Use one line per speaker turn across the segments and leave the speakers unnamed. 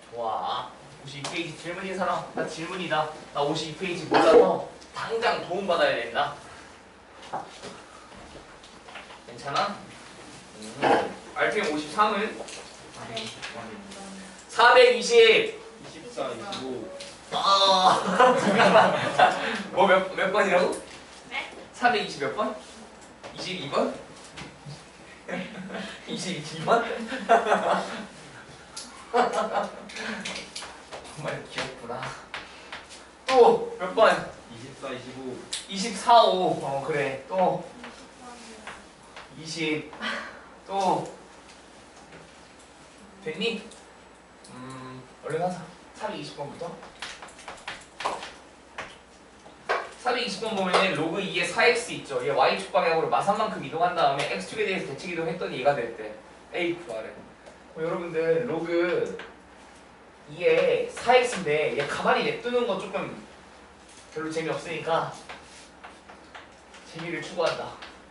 좋아. 52페이지 질문인 사람? 나 질문이다. 나 52페이지 몰라서 당장 도움받아야 된다. 괜찮아? 알팀 53은? 420.
24, 25.
잠깐만. 뭐 몇 번이라고?
네?
420 몇 번? 22번? 22번? 정말 귀엽구나. 또 몇 번?
24, 25.
24, 5. 그래. 또 20. 또 됐니? 얼른 하자. 420번부터. 420번 보면 로그 2의 4x 있죠. 얘 y축 방향으로 마산만큼 이동한 다음에 x축에 대해서 대칭 이동했더니 얘가 됐대. a 구하래. 여러분들 로그 2의 4x인데 얘 가만히 냅두는 거 조금 별로 재미없으니까 재미를 추구한다.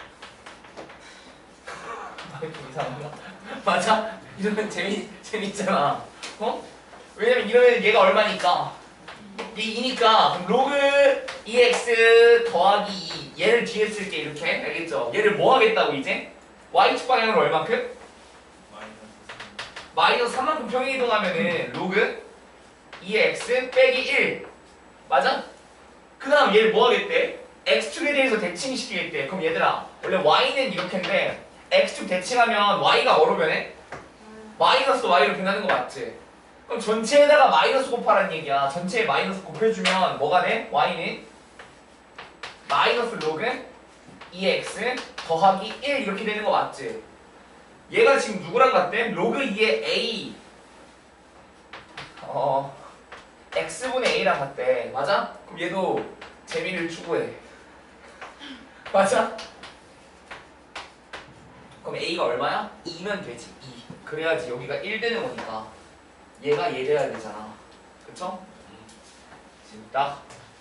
좀 이상한가? 맞아? 이러면 재밌잖아. 어? 왜냐면 이러면 얘가 얼마니까? 얘 2니까 그럼 로그 2x 더하기 2 얘를 뒤에 쓸게 이렇게 알겠죠? 얘를 뭐 하겠다고 이제? y축 방향으로 얼만큼? 마이너스 3만큼 평행 이동하면은 로그 2x 빼기 1 맞아? 그 다음 얘를 뭐 하겠대? x축에 대해서 대칭시키겠대. 그럼 얘들아 원래 y는 이렇게인데 x축 대칭하면 y가 뭐로 변해? 마이너스 y로 변하는 거 맞지? 그럼 전체에다가 마이너스 곱하라는 얘기야. 전체에 마이너스 곱해주면 뭐가 돼? y는 마이너스 로그 2x 더하기 1 이렇게 되는 거 맞지? 얘가 지금 누구랑 같대? 로그 2의 a x분의 a랑 같대. 맞아? 그럼 얘도 재미를 추구해. 맞아? 그럼 a가 얼마야? 2면 되지. 2. 그래야지 여기가 1 되는 거니까 얘가 얘 돼야 되잖아. 그쵸? 지금 딱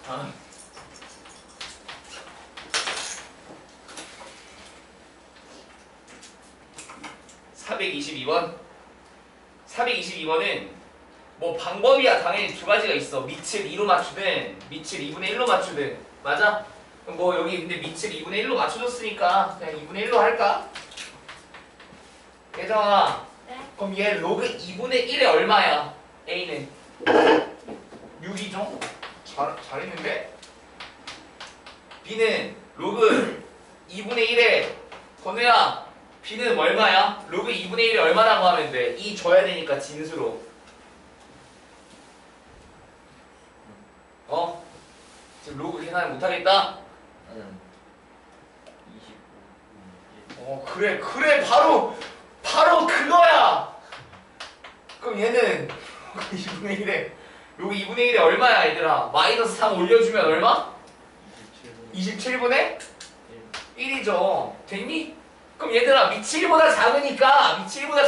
422번 422번은 뭐 방법이야 당연히 두 가지가 있어. 밑을 2로 맞추든 밑을 2분의 1로 맞추든. 맞아? 그럼 뭐 여기 근데 밑을 2분의 1로 맞춰줬으니까 그냥 2분의 1로 할까? 예정아
네?
그럼 얘 로그 2분의 1에 얼마야? a는 6이죠? 잘했는데? b는 로그 2분의 1에 건우야 b는 얼마야? 로그 2분의 1이 얼마라고 하면 돼? 2 줘야 되니까 진수로. 지금 로그 계산을 못하겠다?
응. 25.
그래 바로 그거야. 그럼 얘는 로그 2분의 1에 로그 2분의 1에 얼마야 얘들아? 마이너스 3 올려주면 얼마? 27분의 1이죠. 됐니? 그럼 얘들아 밑이 1보다 작으니까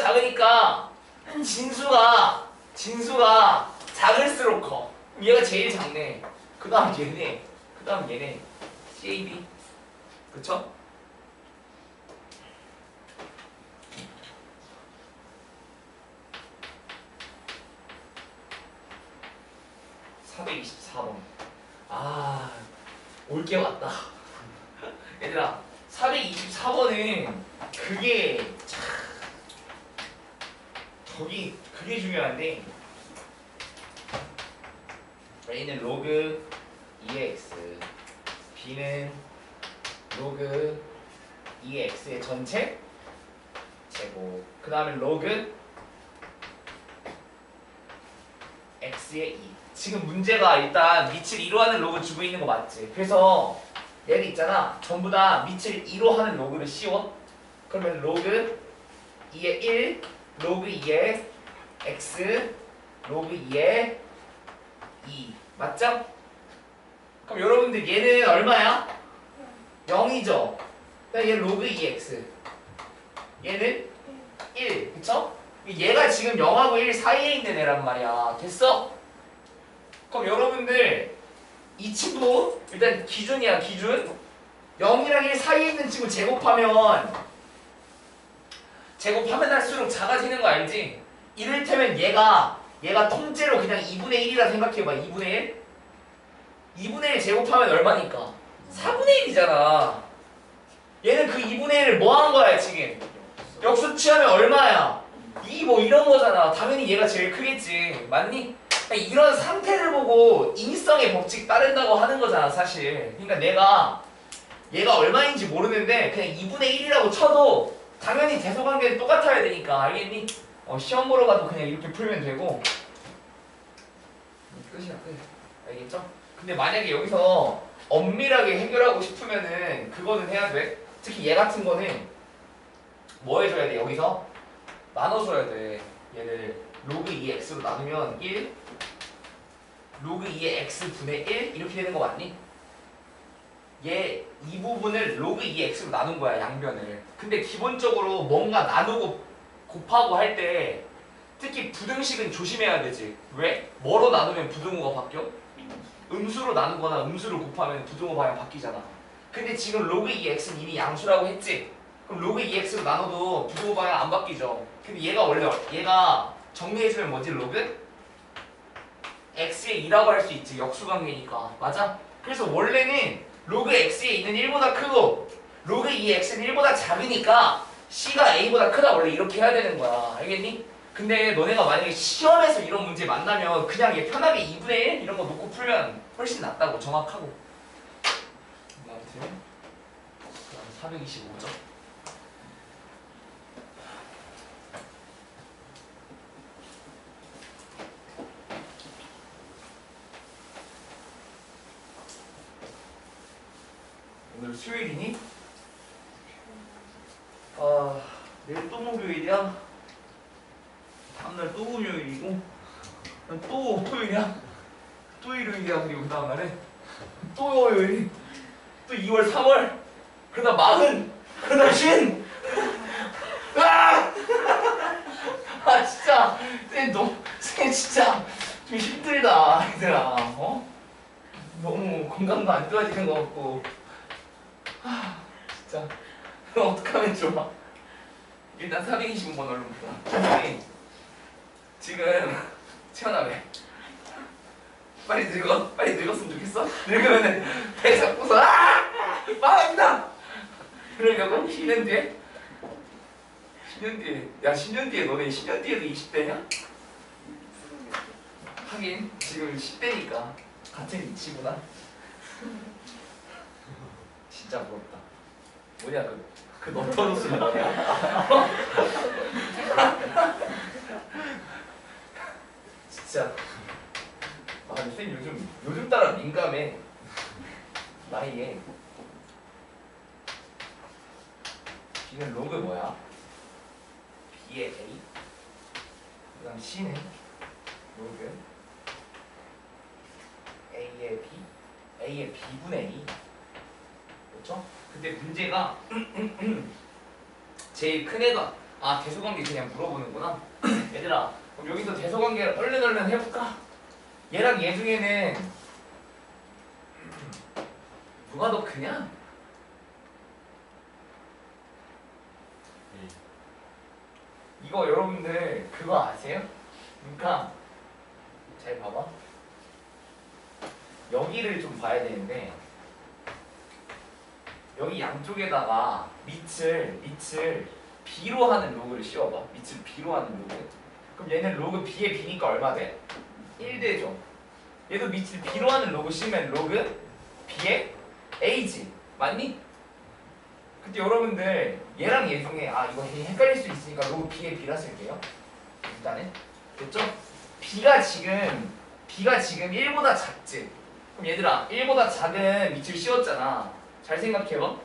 진수가 작을수록 커. 그럼 얘가 제일 작네. 그 다음 얘네 CAB 그쵸? (424번) 올게 왔다. 얘들아 424번은 그게 그게 중요한데 A는 로그 2x B는 로그 2x의 전체 제곱 그 다음에 로그 x의 2. 지금 문제가 일단 밑을 2로 하는 로그 주고 있는 거 맞지? 그래서 얘를 있잖아 전부 다 밑을 2로 하는 로그를 씌워. 그러면 로그 2의 1 로그 2의 x 로그 2의 2 맞죠? 그럼 여러분들 얘는 얼마야? 0이죠? 그럼 얘 로그 2x 얘는 1 그쵸? 얘가 지금 0하고 1 사이에 있는 애란 말이야. 됐어? 그럼 여러분들 이 친구 일단 기준이야 기준 0이랑 1 사이에 있는 친구 제곱하면 할수록 작아지는 거 알지? 이를테면 얘가 얘가 통째로 그냥 2분의 1이라 생각해봐. 2분의 1? 2분의 1 제곱하면 얼마니까? 4분의 1이잖아. 얘는 그 2분의 1을 뭐 하는 거야 지금? 역수 취하면 얼마야? 2 뭐 이런 거잖아. 당연히 얘가 제일 크겠지. 맞니? 그러니까 이런 상태를 보고 인성의 법칙 따른다고 하는 거잖아 사실. 그러니까 내가 얘가 얼마인지 모르는데 그냥 2분의 1이라고 쳐도 당연히 대소관계는 똑같아야 되니까. 알겠니? 시험 보러 가도 그냥 이렇게 풀면 되고 끝이야 끝. 알겠죠? 근데 만약에 여기서 엄밀하게 해결하고 싶으면은 그거는 해야 돼. 특히 얘 같은 거는 뭐 해줘야 돼? 여기서 나눠줘야 돼. 얘를 로그 2x로 나누면 1 로그 2의 x분의 1 이렇게 되는 거 맞니? 얘 이 부분을 로그 2x로 나눈 거야 양변을. 근데 기본적으로 뭔가 나누고 곱하고 할 때 특히 부등식은 조심해야 되지. 왜? 뭐로 나누면 부등호가 바뀌어? 음수로 나누거나 음수를 곱하면 부등호 방향 바뀌잖아. 근데 지금 로그 2x는 이미 양수라고 했지? 그럼 로그 2x로 나눠도 부등호 방향 안 바뀌죠. 근데 얘가 원래 얘가 정리해주면 뭐지 로그? x의 2라고 할 수 있지. 역수관계니까. 맞아? 그래서 원래는 로그 x의 2는 1보다 크고 로그 2의 x는 1보다 작으니까 c가 a보다 크다. 원래 이렇게 해야 되는 거야. 알겠니? 근데 너네가 만약에 시험에서 이런 문제 만나면 그냥 얘 편하게 2분의 1 이런 거 놓고 풀면 훨씬 낫다고. 정확하고. 아무튼 그럼 425점. 오늘 수요일이니? 내일 또 목요일이야. 다음날 또 금요일이고 또 토요일이야. 또 일요일이야. 그리고 그 다음날에 또 월요일. 또 2월 3월. 그러다 마흔. 그러다 쉰. 아! 진짜 쟤 진짜 좀 힘들다 얘들아. 너무 건강도 안 좋아지는 것 같고 진짜 그럼 어떡하면 좋아. 일단 425번 얼른 보자. 지금 채원아래 빨리 늙었으면 좋겠어? 늙으면은 배 잡고서 망한다 그러려고? 10년 뒤에? 10년 뒤에 야 10년 뒤에 너네 10년 뒤에도 20대냐? 하긴 지금 10대니까 같은 이치구나. 진짜 부럽다. 뭐냐 그 너터로스는 뭐냐? 진짜 쌤 요즘 따라 민감해. 나이에. B는 로그 뭐야? B의 A 그 다음 C는 로그 A의 B A의 B분의 A. 그렇죠? 근데 문제가 제일 큰 애가 대소관계 그냥 물어보는구나. 얘들아 그럼 여기서 대소관계를 얼른 해볼까? 얘랑 얘 중에는 누가 더 크냐? 이거 여러분들 그거 아세요? 그러니까 잘 봐봐. 여기를 좀 봐야 되는데 여기 양쪽에다가 밑을 b로 하는 로그를 씌워봐. 밑을 b로 하는 로그. 그럼 얘는 로그 b의 b니까 얼마 돼? 1대죠. 얘도 밑을 b로 하는 로그 씌우면 로그 b의 a지. 맞니? 근데 여러분들 얘랑 얘 중에 이거 헷갈릴 수 있으니까 로그 b의 b라 쓸게요. 일단은 됐죠? b가 지금 1보다 작지? 그럼 얘들아 1보다 작은 밑을 씌웠잖아. 잘 생각해봐.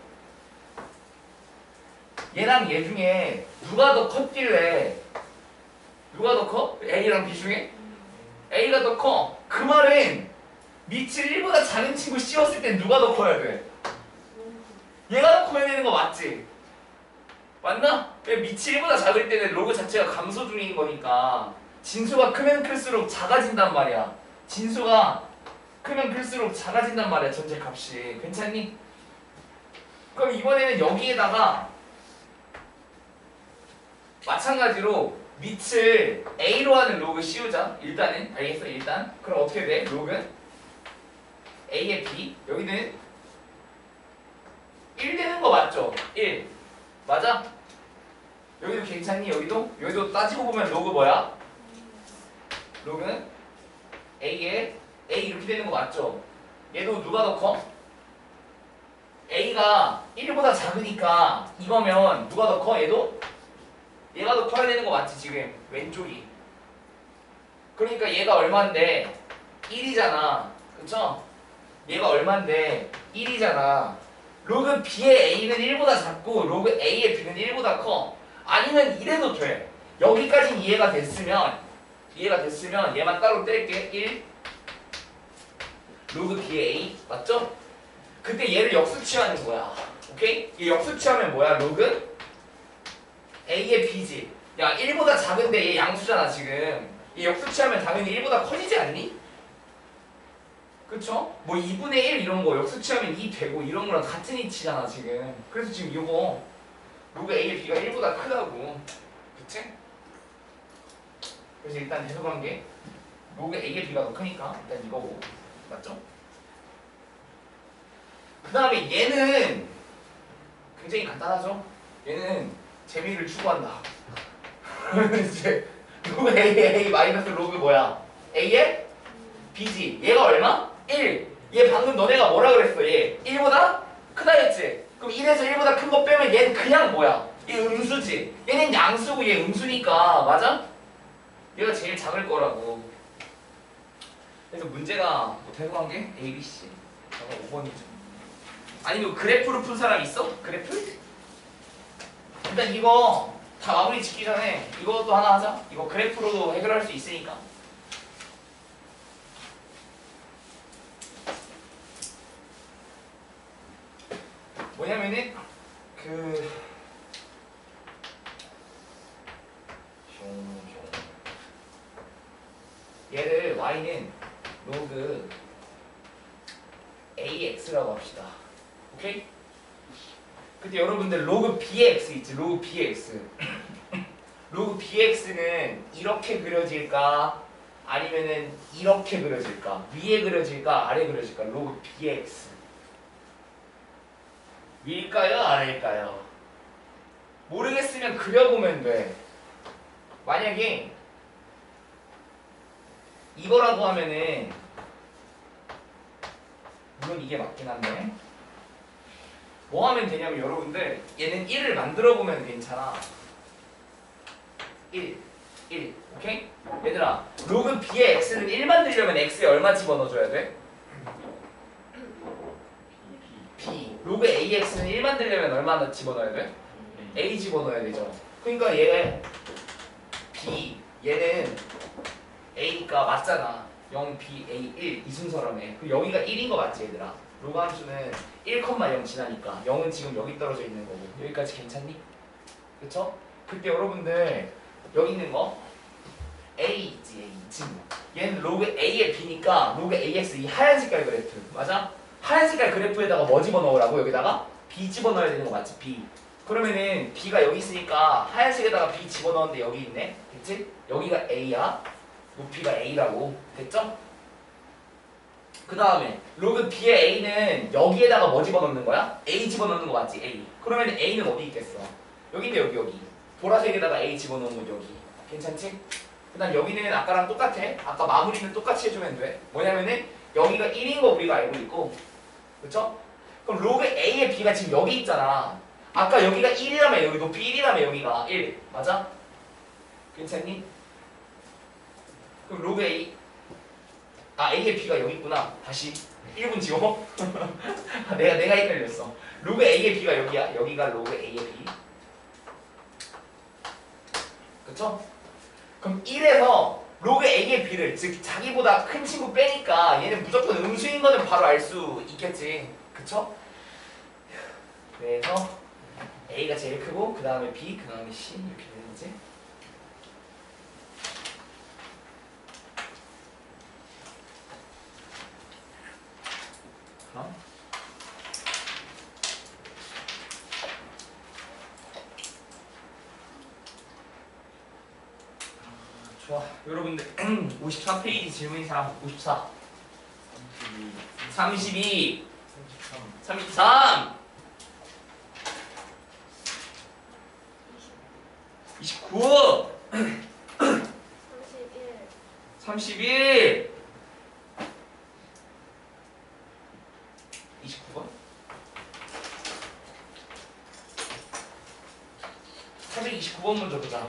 얘랑 얘 중에 누가 더 컸길래 누가 더 커? A랑 B 중에? A가 더 커. 그 말은 밑을 1보다 작은 친구 씌웠을 땐 누가 더 커야 돼? 얘가 더 커야 되는 거 맞지? 맞나? 밑이 1보다 작을 때는 로그 자체가 감소 중인 거니까 진수가 크면 클수록 작아진단 말이야. 진수가 크면 클수록 작아진단 말이야. 전체 값이. 괜찮니? 그럼 이번에는 여기에다가 마찬가지로 밑을 a로 하는 로그 씌우자. 일단은 알겠어? 일단 그럼 어떻게 돼? 로그는 a의 b 여기는 1 되는 거 맞죠? 1 맞아? 여기도 괜찮니? 여기도 따지고 보면 로그 뭐야? 로그는 a에 a 이렇게 되는 거 맞죠? 얘도 누가 더 커? a가 1보다 작으니까 이거면 누가 더 커? 얘가 더 커야 되는 거 맞지 지금 왼쪽이. 그러니까 얘가 얼만데 1이잖아 그쵸? 얘가 얼만데 1이잖아. 로그 b의 a는 1보다 작고 로그 a의 b는 1보다 커. 아니면 이래도 돼. 여기까지 이해가 됐으면 얘만 따로 뗄게. 1 로그 b의 a 맞죠? 그때 얘를 역수치하는 거야. 오케이? 얘 역수치하면 뭐야? 로그 a의 b지. 야 1보다 작은데 얘 양수잖아 지금. 얘 역수치하면 당연히 1보다 커지지 않니? 그쵸? 뭐 2분의 1 이런 거 역수치하면 2 되고 이런 거랑 같은 이치잖아 지금. 그래서 지금 이거 로그 a의 b가 1보다 크다고. 그치? 그래서 일단 해석한 게 로그 a의 b가 더 크니까 일단 이거고 맞죠? 그 다음에 얘는 굉장히 간단하죠? 얘는 재미를 추구한다. 이제 로그 a 마이너스 로그 뭐야? a의 b지. 얘가 얼마? 1. 얘 방금 너네가 뭐라 그랬어? 얘 1보다 크다 했지? 그럼 1에서 1보다 큰 거 빼면 얘는 그냥 뭐야? 얘 음수지. 얘는 양수고 얘 음수니까 맞아? 얘가 제일 작을 거라고. 그래서 문제가 뭐 대부분 게 A, B, C. 저거 5번이죠. 아니면 그래프로 푼 사람 있어? 그래프? 일단 이거 다 마무리 짓기 전에 이것도 하나 하자. 이거 그래프로도 해결할 수 있으니까. 뭐냐면은 얘를 y는 로그 ax라고 합시다. 오케이? 근데 여러분들 로그 bx 있지? 로그 bx 로그 bx는 이렇게 그려질까? 아니면은 이렇게 그려질까? 위에 그려질까? 아래 그려질까? 로그 bx 위일까요? 아래일까요? 모르겠으면 그려보면 돼. 만약에 이거라고 하면은 물론 이게 맞긴 한데 뭐 하면 되냐면 여러분들 얘는 1을 만들어 보면 괜찮아. 1 오케이? 얘들아 로그 b의 x는 1 만들려면 x에 얼마 집어넣어줘야 돼? b 로그 ax는 1 만들려면 얼마나 집어넣어야 돼? a 집어넣어야 되죠. 그러니까 얘가 b 얘는 a니까 맞잖아. 0, b, a, 1 이 순서라네. 그럼 여기가 1인 거 맞지 얘들아? 로그 함수는 1,0 지나니까 0은 지금 여기 떨어져 있는 거고 여기까지 괜찮니? 그쵸? 그때 여러분들 여기 있는 거 a 있지 a 이 친구 얘는 로그 a의 b니까 로그 ax 이 하얀 색깔 그래프 맞아? 하얀 색깔 그래프에다가 뭐 집어넣으라고? 여기다가 b 집어넣어야 되는 거 맞지? b 그러면은 b가 여기 있으니까 하얀색에다가 b 집어넣었는데 여기 있네 됐지? 여기가 a야 높이가 a라고 됐죠? 그 다음에 로그 b의 a는 여기에다가 뭐 집어넣는 거야? a 집어넣는 거 맞지? a 그러면 a는 어디 있겠어? 여기인데 여기 보라색에다가 a 집어넣은 거 여기 괜찮지? 그 다음 여기는 아까랑 똑같아. 아까 마무리는 똑같이 해주면 돼. 뭐냐면은 여기가 1인 거 우리가 알고 있고 그쵸? 그럼 로그 a의 b가 지금 여기 있잖아. 아까 여기가 1이라며 여기 높이 1이라며 여기가 1 맞아? 괜찮니? 그럼 로그 a a의 b가 여기 있구나. 다시 1분 지워. 내가 헷갈렸어. 로그 a의 b가 여기야. 여기가 로그 a의 b 그쵸? 그럼 1에서 로그 a의 b를 즉 자기보다 큰 친구 빼니까 얘는 무조건 음수인 거는 바로 알 수 있겠지. 그쵸? 그래서 a가 제일 크고 그 다음에 b 그 다음에 c 이렇게 되는 거지. 그럼 좋아. 여러분들 54페이지 질문인 사람 54. 32. 33. 29. 31. 29번? 429번 먼저 보자.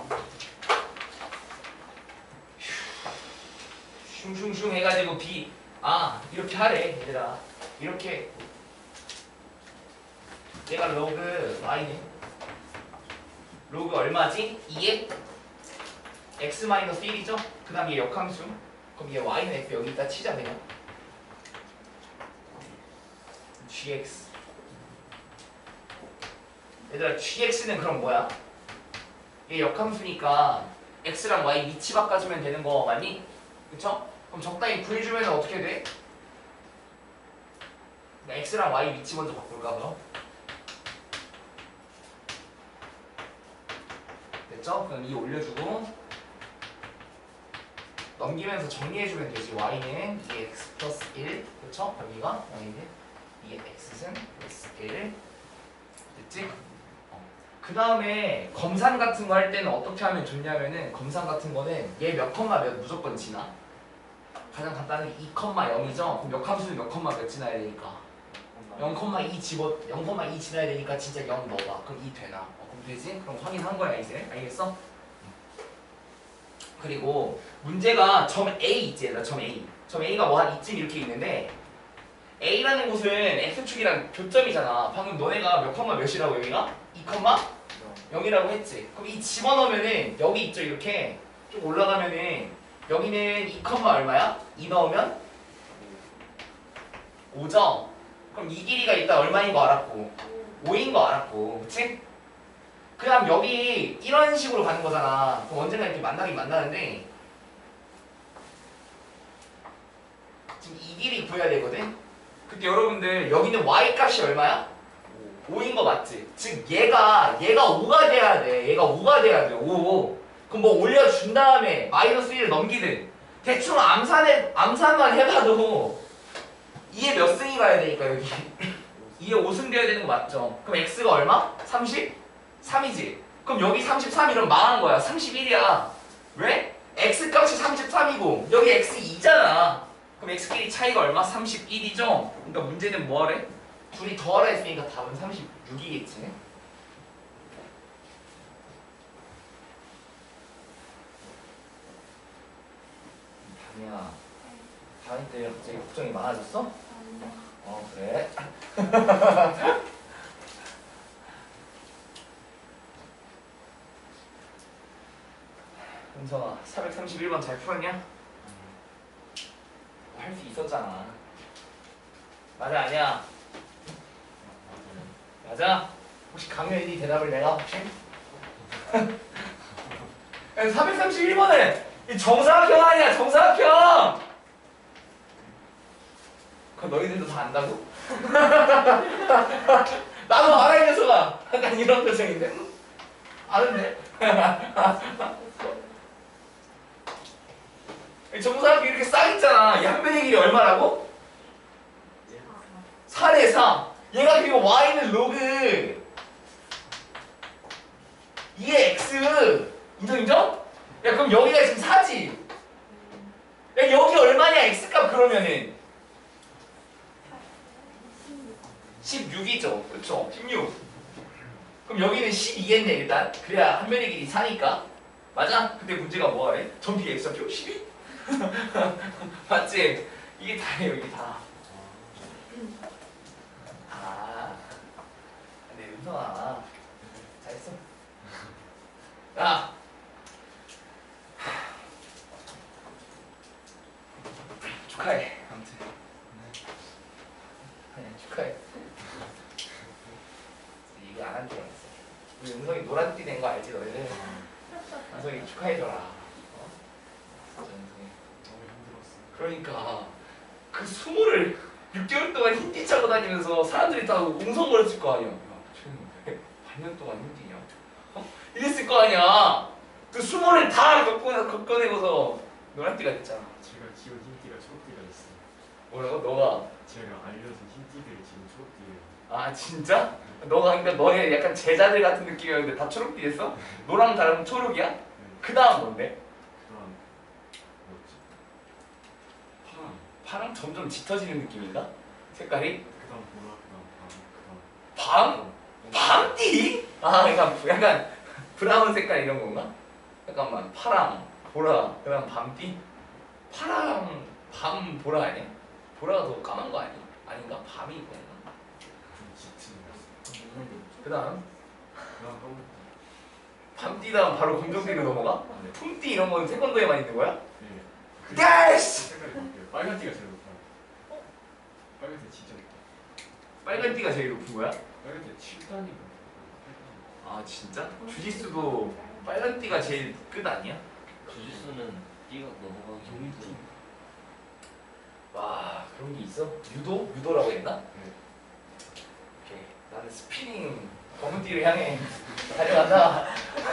슝슝슝 해가지고 이렇게 하래 얘들아. 이렇게 얘가 로그 y네. 로그 얼마지? 2에 x-1이죠? 그 다음 얘 역함수. 그럼 얘 y는 f 여기다 치자 그냥. gx. 얘들아 gx는 그럼 뭐야? 얘 역함수니까 x랑 y 위치 바꿔주면 되는 거 맞니? 그쵸? 그럼 적당히 구해주면 어떻게 돼? x랑 y 위치 먼저 바꿀까 그럼? 됐죠? 그럼 2 올려주고 넘기면서 정리해주면 되지. y는 2x 플러스 1. 그쵸? 여기가 y는 2x승 플러스 1. 됐지? 그 다음에 검산 같은 거 할 때는 어떻게 하면 좋냐면은 검산 같은 거는 얘 몇 컴마 몇 무조건 지나. 가장 간단한 게 2,0이죠. 그럼 역함수는 몇 컴마 몇 지나야 되니까 0,2 0,2 지나야 되니까 진짜 0 넣어봐. 그럼 2 되나? 그럼 되지? 그럼 확인한 거야 이제. 알겠어? 그리고 문제가 점 A 있지 얘들아. 점 A. 점 A가 뭐 한 이쯤 이렇게 있는데 A라는 곳은 X축이랑 교점이잖아. 방금 너네가 몇 컴마 몇이라고 여기가? 2, 0이라고 했지. 그럼 이 집어넣으면은 여기 있죠 이렇게 쭉 올라가면은 여기는 2, 얼마야? 2 넣으면 5죠? 그럼 이 길이가 일단 얼마인 거 알았고 5인 거 알았고 그치? 그 다음 여기 이런 식으로 가는 거잖아. 그럼 언젠가 이렇게 만나긴 만나는데 지금 이 길이 구해야 되거든? 그때 여러분들 여기는 y 값이 얼마야? 5인 거 맞지? 즉 얘가 5가 돼야 돼. 얘가 5가 돼야 돼. 5. 그럼 뭐 올려준 다음에 마이너스 1을 넘기든 대충 암산만 해봐도 2에 몇 승이 가야 되니까 여기 2에 5승 돼야 되는 거 맞죠? 그럼 x가 얼마? 33이지? 그럼 여기 33 이러면 망한 거야. 31이야. 왜? x 값이 33이고 여기 x 2잖아. 그럼 x끼리 차이가 얼마? 31이죠? 그러니까 문제는 뭐 하래? 둘이 더하라 했으니까 답은 36이겠지. 다니야, 다니 때문에 갑자기 걱정이 많아졌어? 그래? 은성아, 431번 잘 풀었냐? 할 수 있었잖아. 맞아 아니야? 맞아? 혹시 강연이 대답을 내가 혹시? 431번은 이 정사각형 아니야 정사각형! 그거 너희들도 다 안다고? 나도 알아 이 녀석아. 약간 이런 표정인데 아는데? 정사각형 이렇게 싹 있잖아. 이 한 변의 길이 얼마라고? 4대 4. 얘가 그리고 y는 로그 2의 x. 인정? 야 그럼 여기가 지금 4지? 야 여기 얼마냐 x값 그러면은 16이죠. 그쵸? 16. 그럼 여기는 12겠네 일단. 그래야 한 변의 길이 4니까. 맞아? 근데 문제가 뭐하래? 전비 x표 12? 맞지? 이게 다예요 이게 다. 근데 은성아 잘했어. 야 축하해. 아무튼 축하해. 얘기 안 한 줄 알았어. 우리 은성이 노란띠 된 거 알지 너희들? 은성이 축하해줘라. 은성이
너무 힘들었어.
그러니까 그 수모를 6개월 동안 흰띠 차고 다니면서 사람들이 다 웅성거렸을 거 아니야. 야, 쟤는 왜 반년 동안 흰띠냐? 이랬을 거 아니야. 그 수모를 다 꺼내고서 노란띠가 됐잖아.
제가 기본 흰띠가 초록띠가 있어요.
뭐라고? 너가
제가 알려준 흰띠들이 지금 초록띠예요.
아 진짜? 너가 그러니까 너의 약간 제자들 같은 느낌이었는데 다 초록띠 됐어? 노랑 다르면 초록이야?
네.
그 다음 뭔데?
그다음 뭐였지? 파랑.
파랑 점점 짙어지는 느낌인가? 색깔이?
그다음 보라. 그다음
밤? 밤띠? 아 약간 브라운 색깔 이런 건가? 잠깐만 파랑, 보라, 그 다음 밤띠? 파랑, 밤, 보라 아니야? 보라가 더 까만 거 아니야? 아닌가? 밤이 있고 있나?
좀 짙은 거였어요.
그 다음
그다음 검은.
밤띠 다음 바로 검정띠로 넘어가?
네.
품띠 이런 건 태권도에만 있는 거야?
네.
야이씨!
색깔이 바뀌어요. 빨간 띠가 제일 높아요. 빨간 띠 진짜 높아.
빨간 띠가 제일 높은 거야?
빨간 띠 7단인가?
아 진짜? 주짓수도 빨간 띠가 제일 끝 아니야?
주짓수는 띠가 넘어가기
용띠.
와 그런 게 있어? 유도? 유도라고 했나?
네.
오케이 나는 스피닝 검은 띠를 향해 달려간다.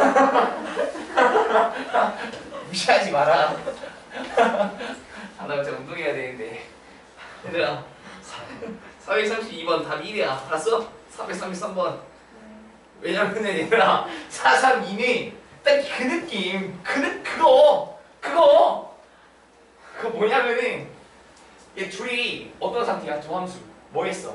무시하지 마라. 아, 나 진짜 운동해야 되는데. 얘들아 432번 답이 1이야 알았어? 433번 왜냐면 얘들아 432는 딱 그 느낌 그거 뭐냐면은 얘 둘이 어떤 상태야? 두 함수 뭐 했어?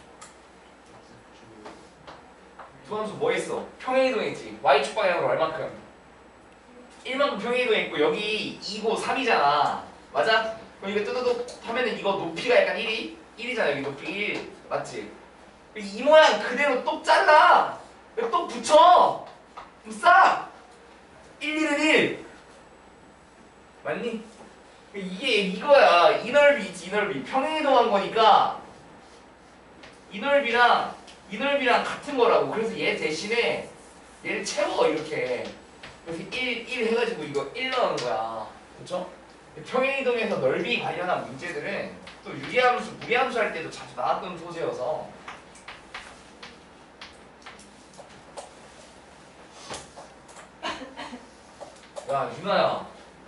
두 함수 뭐 했어? 평행이동했지. Y축 방향으로 얼만큼? 1만큼 평행이동했고 여기 2고 3이잖아 맞아? 그럼 이거 뚜두둑 하면은 이거 높이가 약간 1이잖아 여기 높이 1 맞지? 이 모양 그대로 똑 잘라 똑 붙여 그럼 싹 1, 1은 1 맞니? 이게 이거야 이 넓이 있지 이 넓이 평행이동한 거니까 이 넓이랑 같은 거라고. 그래서 얘 대신에 얘를 채워 이렇게. 그래서 1 해가지고 이거 1 넣는 거야. 그쵸? 평행이동에서 넓이 관련한 문제들은 또 유리함수, 무리함수 할 때도 자주 나왔던 소재여서 야 유나야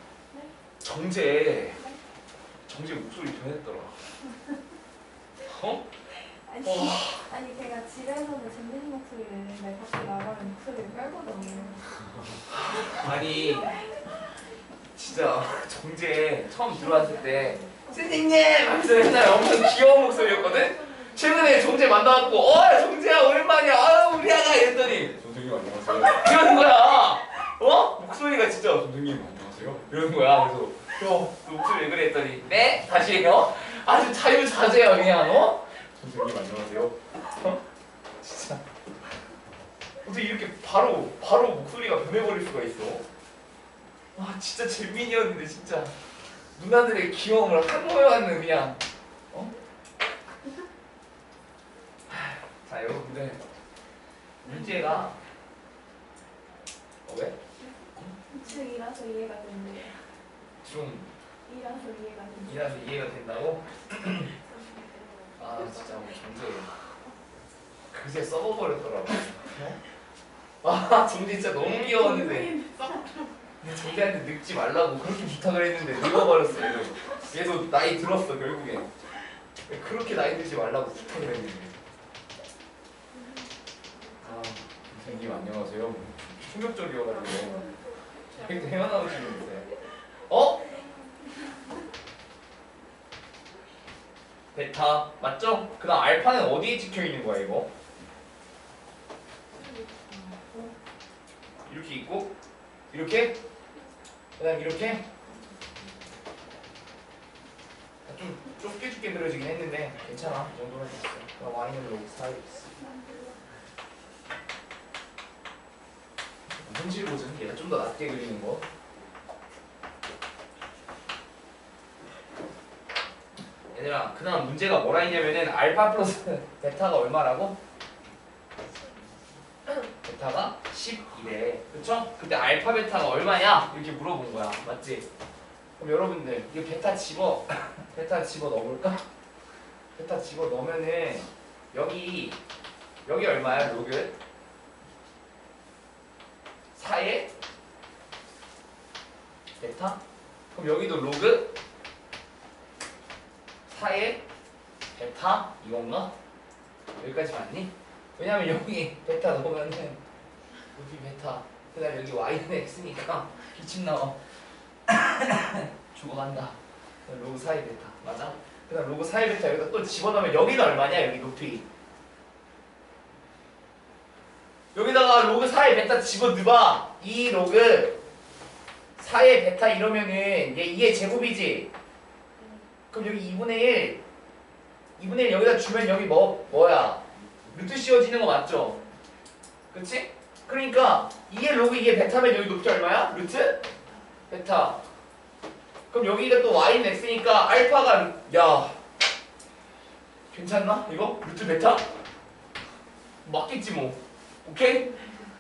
정재 목소리 변했더라. 어?
아니,
와.
아니 제가 집에서는 재밌는 목소리를 내는데 밖에 나가면 목소리를 깔거든요.
아니 진짜 정재 처음 들어왔을 때 선생님 하면서 맨날 엄청 귀여운 목소리였거든? 최근에 정재 만나갖고 정재야 오랜만이야 아유 우리 아가 이랬더니
선생님 안녕하세요.
이러는 거야. 목소리가 진짜 선생님 안녕하세요 이러는 거야. 그래서 너 목소리 왜 그래 했더니 네? 다시 해요? 아주 자유자재야 그냥
선생님 안녕하세요.
진짜 어떻게 이렇게 바로 목소리가 변해버릴 수가 있어? 와 진짜 재민이었는데 진짜 누나들의 귀여움을 한모여하는 그냥 자 여러분들 문제가 왜?
중이라서 이해가 된대요.
좀
이라서 이해가 된대요.
이라서 이해가 된다고? 아 진짜 정재 그새 써버렸더라고. 아 정재 진짜 너무 귀여웠는데 근데 정재한테 늙지 말라고 그렇게 부탁을 했는데 늙어버렸어. 얘도 나이 들었어 결국에. 그렇게 나이 들지 말라고 부탁을 했는데. 아 선생님 안녕하세요. 충격적이어가지고 헤어나오시는데 베타 맞죠? 그 다음 알파는 어디에 찍혀있는 거야 이거? 이렇게 있고 이렇게 그 다음 이렇게 좀 좁게 늘어지긴 했는데 괜찮아 이 정도면 됐어. 그럼 Y는 로그 4x 현실 보증 얘가 좀 더 낮게 그리는 거. 얘들아 그 다음 문제가 뭐라 했냐면은 알파 플러스 베타가 얼마라고? 베타가 12래 그쵸? 근데 알파 베타가 얼마냐? 이렇게 물어본 거야 맞지? 그럼 여러분들 이거 베타 집어 넣어볼까? 베타 집어 넣으면은 여기 얼마야 로그? 4에 베타? 그럼 여기도 로그 4의 베타 이건가? 여기까지 맞니? 왜냐면 여기 베타 넣으면은 여기 베타 그 다음에 여기 y는 x니까 기침 나와 죽어간다. 로그 4의 베타 맞아? 그 다음 로그 4의 베타 여기다 또 집어넣으면 여기는 얼마냐 여기 높이 여기다가 로그 4의 베타 집어넣어봐. 이 로그 4의 베타 이러면은 얘 2의 제곱이지? 그럼 여기 2분의 1 2분의 1 여기다 주면 여기 뭐야? 루트 씌워지는 거 맞죠? 그치? 그러니까 2의 로그 2의 베타면 여기 높이 얼마야? 루트? 베타 그럼 여기가 또 y는 x니까 알파가 야 괜찮나? 이거? 루트 베타? 맞겠지 뭐 오케이?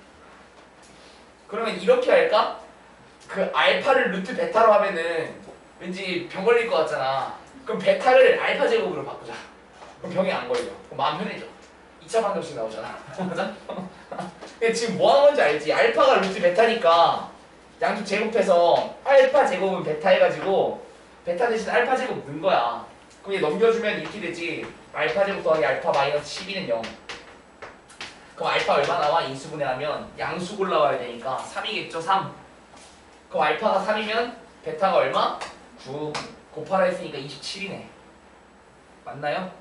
그러면 이렇게 할까? 그 알파를 루트 베타로 하면은 왠지 병 걸릴 것 같잖아. 그럼 베타를 알파 제곱으로 바꾸자. 그럼 병이 안 걸려. 그럼 마음 편해져. 2차 방정식 나오잖아. 맞아? 근데 지금 뭐 하는 건지 알지? 알파가 루트 베타니까 양쪽 제곱해서 알파 제곱은 베타 해가지고 베타 대신 알파 제곱 넣은 거야. 그럼 얘 넘겨주면 이렇게 되지. 알파 제곱 더하기 알파 마이너스 12는 0. 그럼 알파 얼마 나와? 인수분해하면 양수 골라와야 되니까 3이겠죠? 3. 그럼 알파가 3이면 베타가 얼마? 9 곱하라 했으니까 27이네. 맞나요?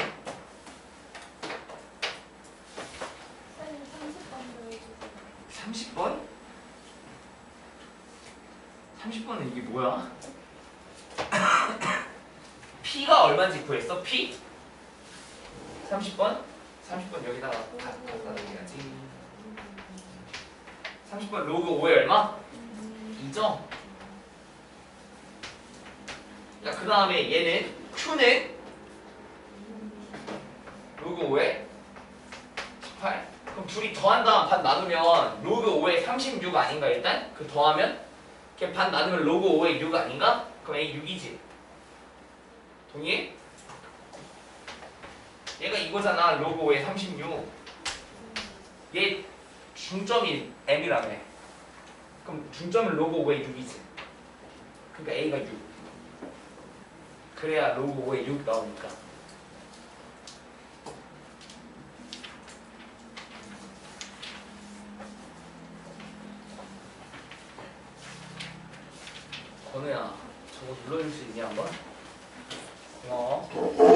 쌤 30번 보여주세요.
30번? 30번은 이게 뭐야? P가 얼마인지 구했어? P? 30번? 30번 여기다가 갖다 놓어야지. 30번 로그 5에 얼마? 2죠? 자, 그 다음에 얘는 Q는 로그 5에 18? 그럼 둘이 더한 다음 반 나누면 로그 5에 36 아닌가 일단? 그 더하면? 걔 반 나누면 로그 5에 6 아닌가? 그럼 A 6이지 동의해? 얘가 이거잖아 로그 5에 36 얘 중점이 M이라며 그럼 중점은 로그 5에 6이지 그러니까 A가 6 그래야 로그 5에 6 나오니까 건우야 저거 눌러줄 수 있냐 한번? 고마워